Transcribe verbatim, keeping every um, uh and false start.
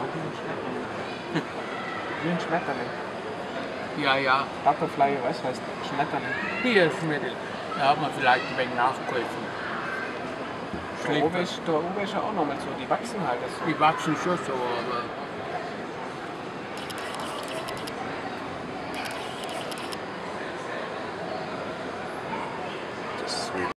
wie ein Schmetterling. Wie ein Schmetterling. Ja, ja. Butterfly, was heißt Schmetterling? Hier ist Mittel. Da hat man vielleicht ein wenig nachgeholfen. Da oben ist, da oben ist ja auch nochmal so, die wachsen halt. Das Die wachsen schon so, aber